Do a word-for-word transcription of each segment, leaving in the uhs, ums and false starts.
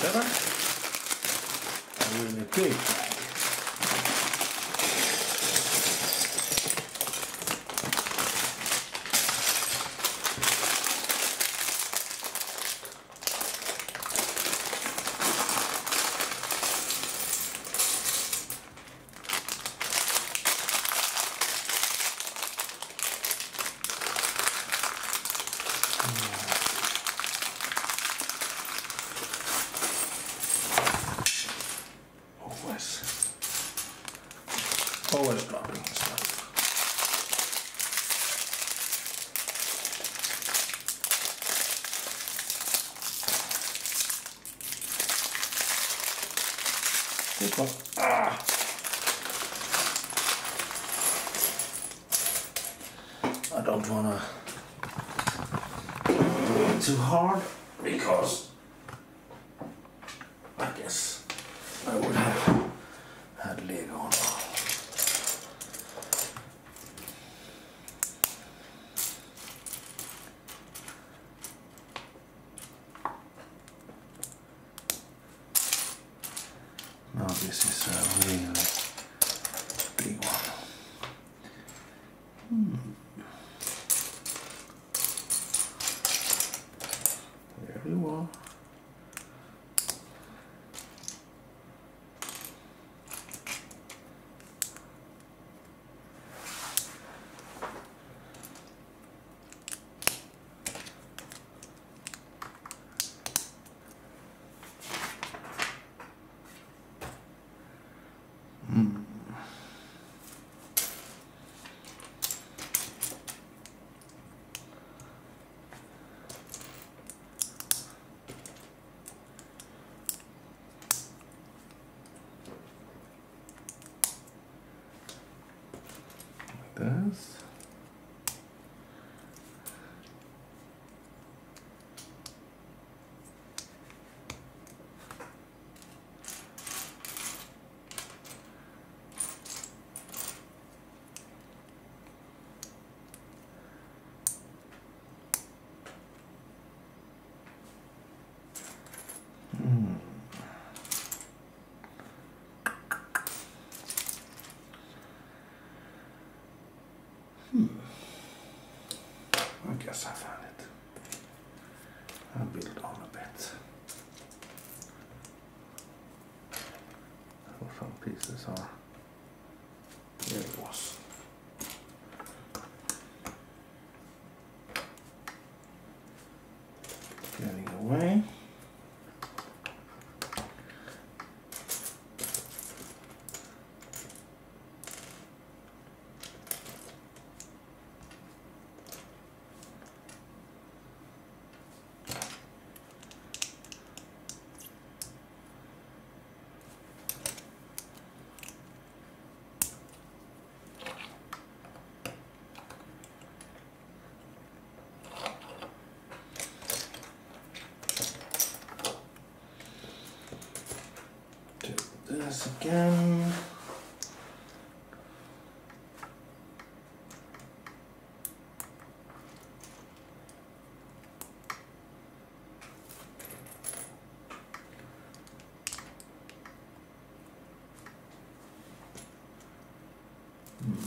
better. A really big bag. Always dropping stuff. This one. Ah! I don't wanna do it too hard because I guess I would have had Lego on. Now this is a really big one. Hmm. There you are. This. Hmm. Hmm. I guess I found it. I'll build on a bit. So some pieces are. There it was. Getting away. This again. Hmm.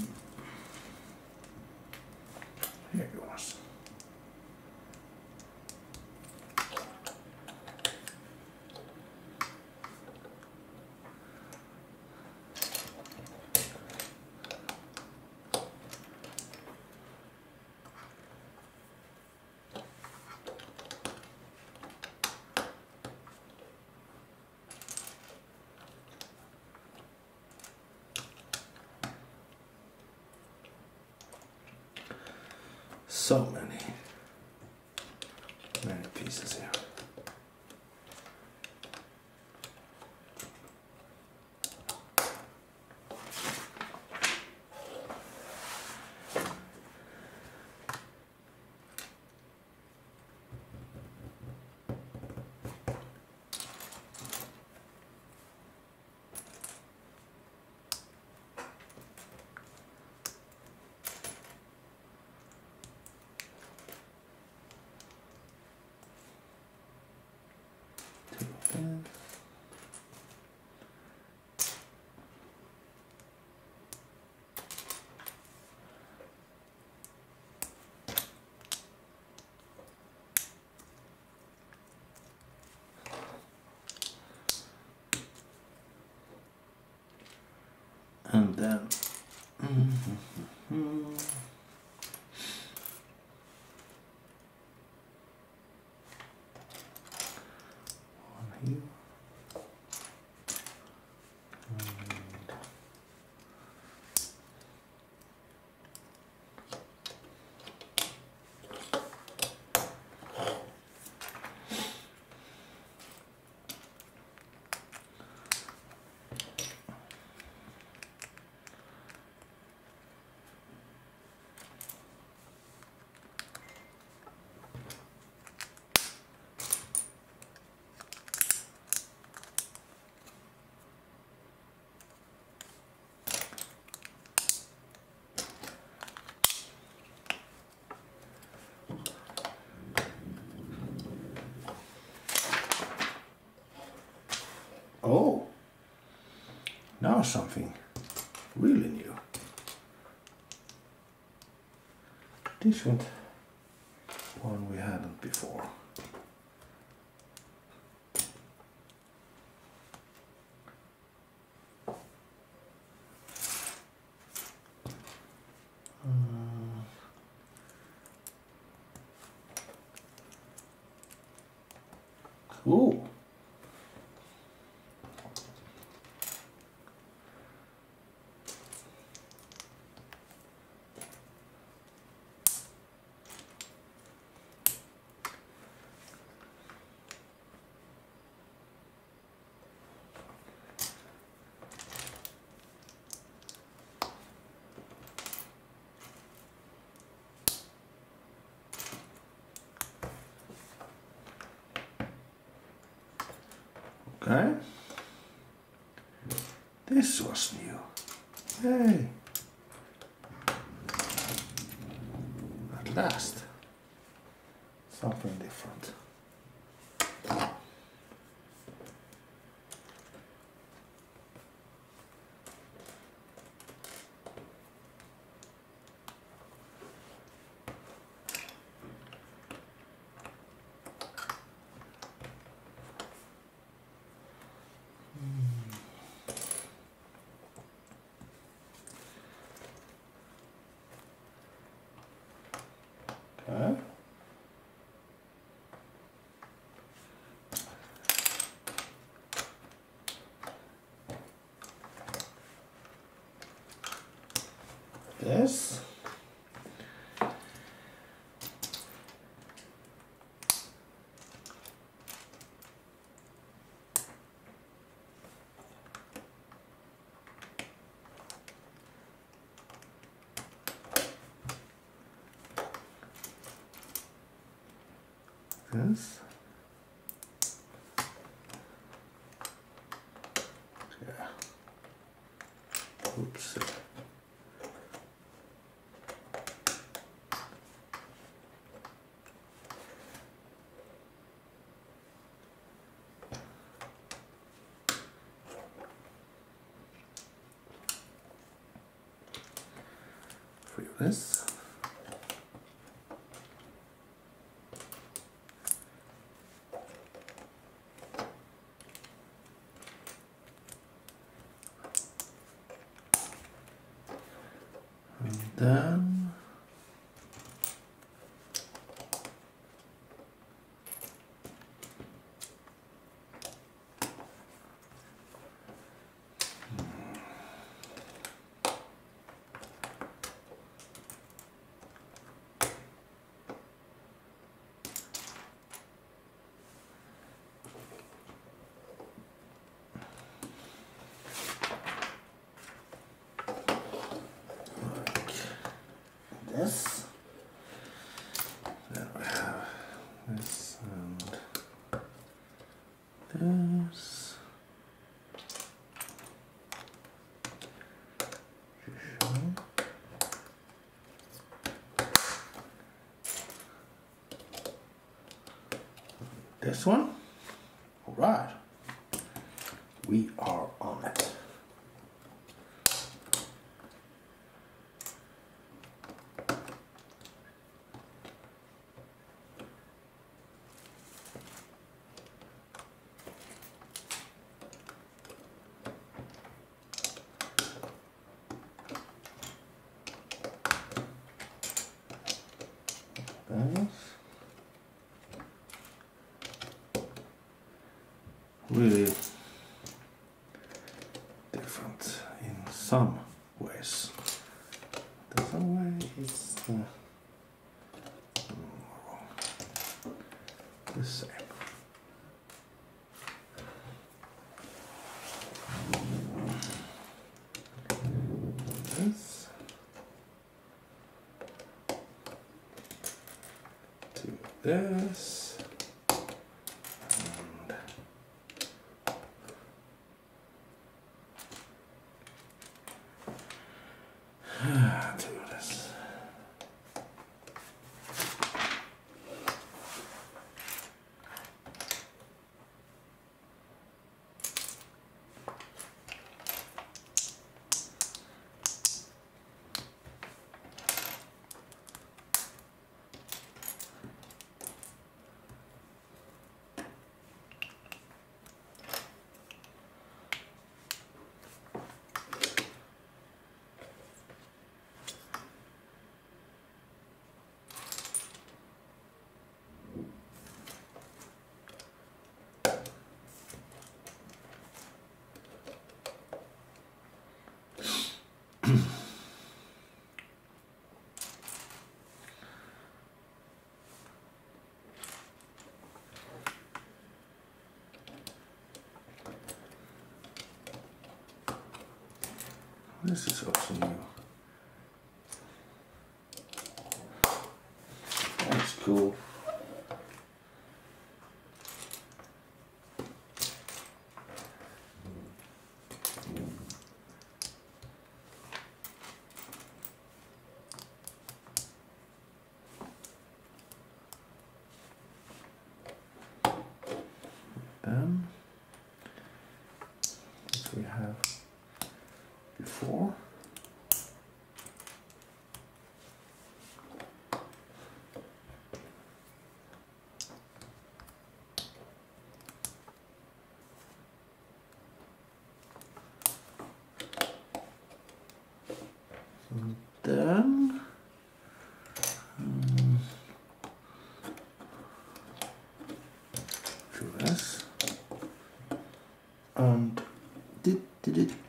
Here it goes. So many, many pieces here. And then mm-hmm. One here. Oh, now something really new. Different one we hadn't before. Uh, cool. Okay. This was new. Hey. At last. Something different. Okay. This. This. Yeah. Oops. For this. And then this. Then we have this and this. This one. All right. We are on it. really different in some ways. In some way it's uh, the same. This to this and to this. This is also new. That's cool. Then, as we have before, and then um, do this and did did it.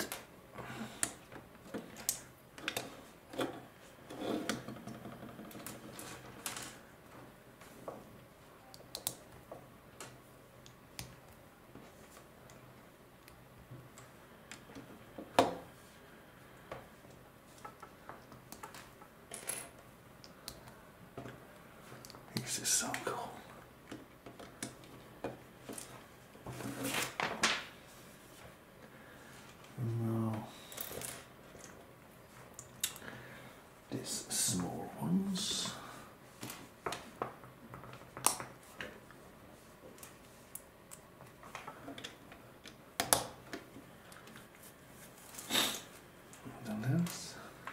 This is so cool. Now, these small ones. And then this.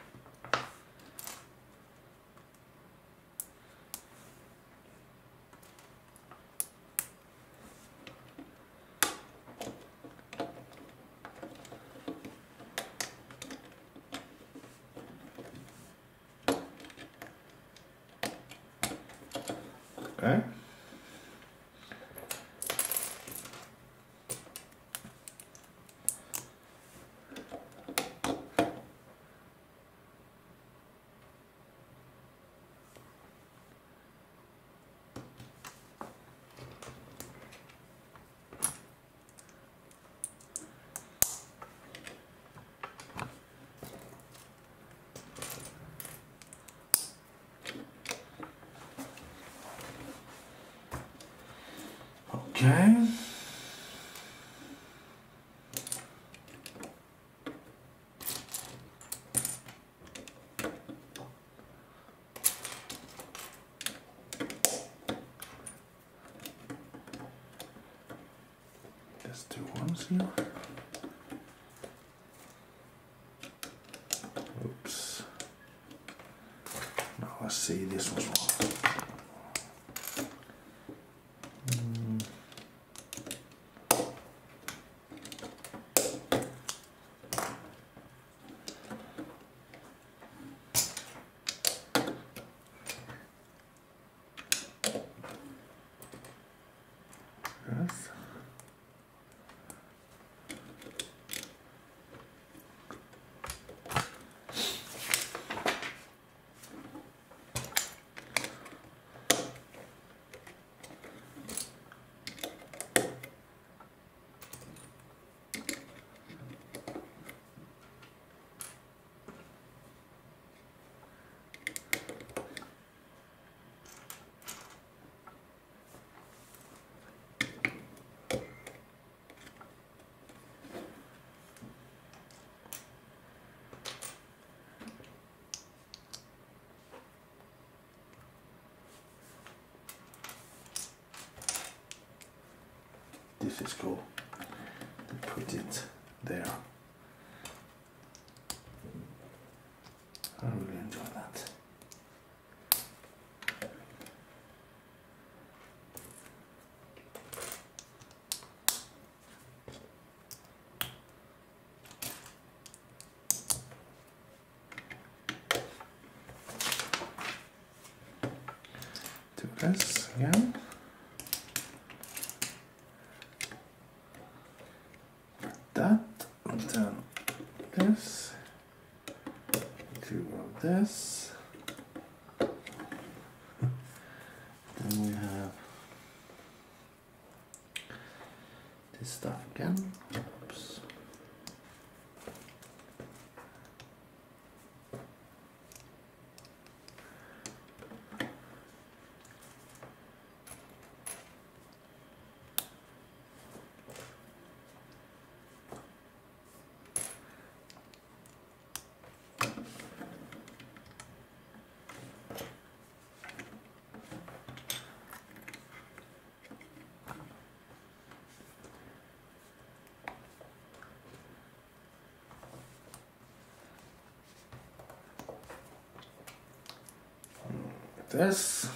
Okay. Okay. There's two ones here. Oops. Now let's see, this was wrong. Yes. this is cool. To put it there. I really enjoy that. Do this again. That, and then this, two of this, then we have this stuff again. Oops. This.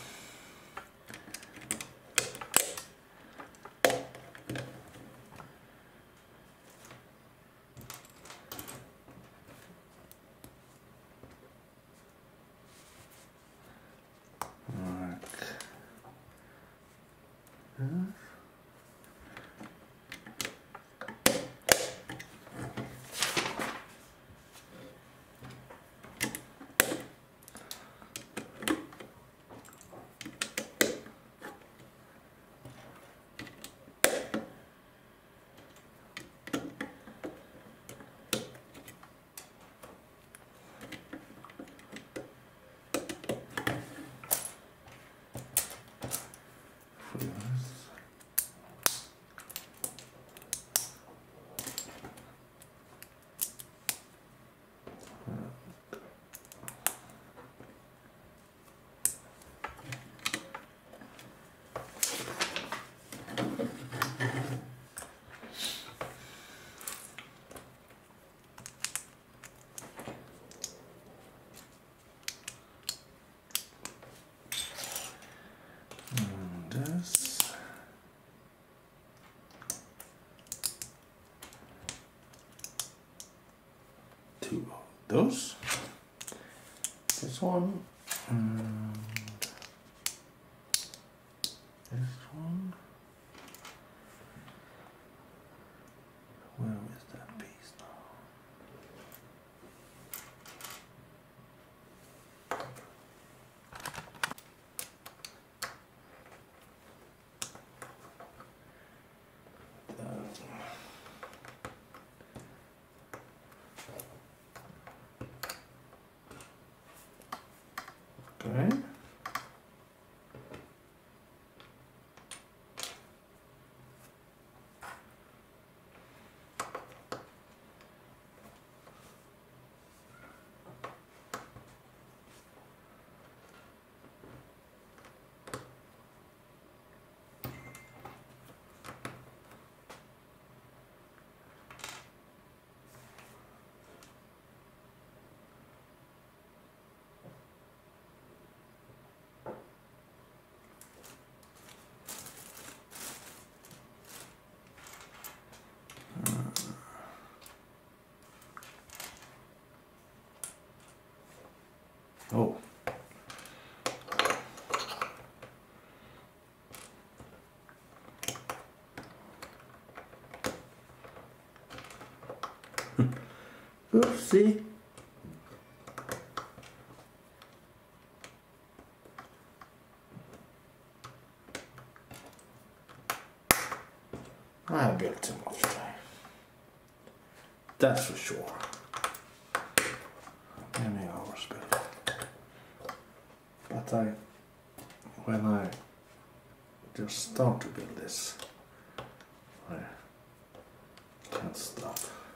Like this. Two of those. This one and this one. Where is that piece now? Okay. Oh. Oopsie. I built too much today. That's for sure. Many hours built. But I, when I just start to build this, I can't stop.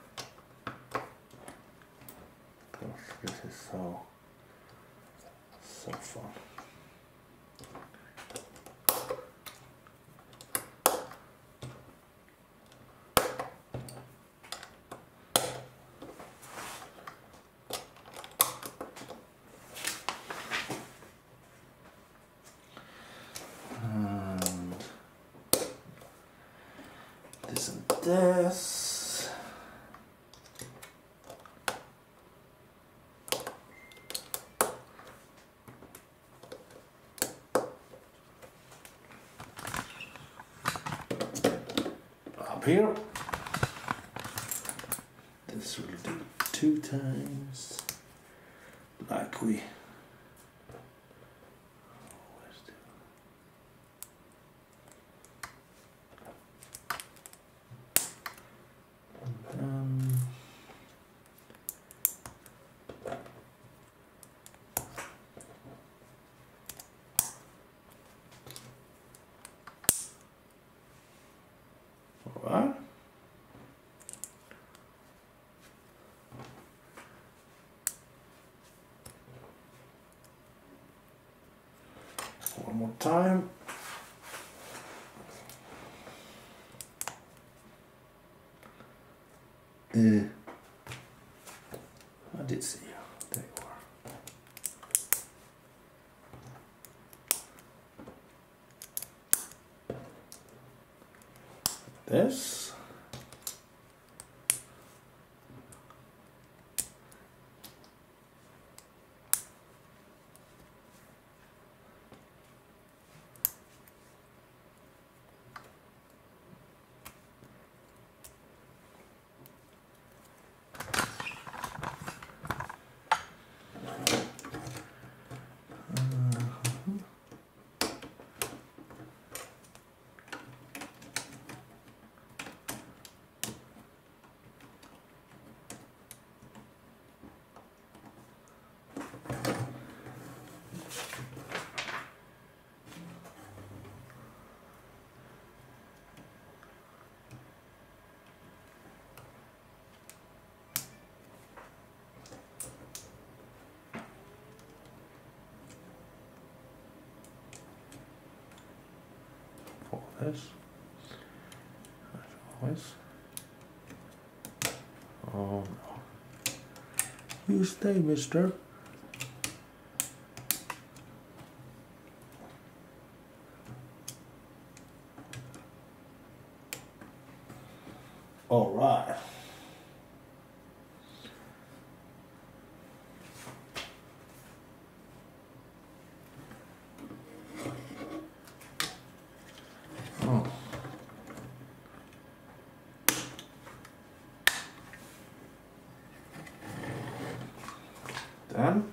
Because this is so, so fun. this. Up here. This will do two times, like we. Alright. One more time. Uh, I did see you. There you are. This. This, as always. Oh no. You stay, mister. All right. Then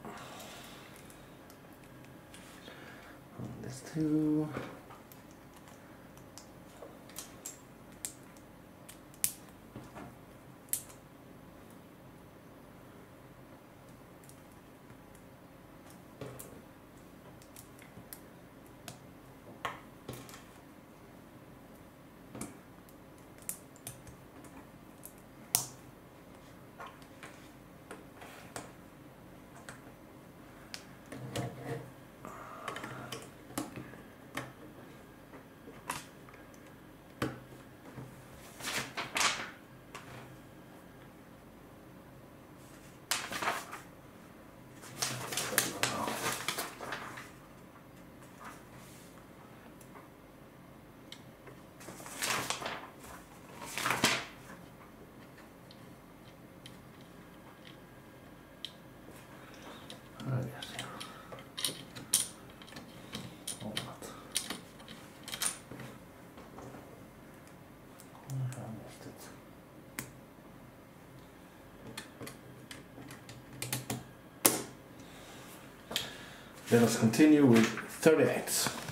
on this too. Let us continue with thirty-eight.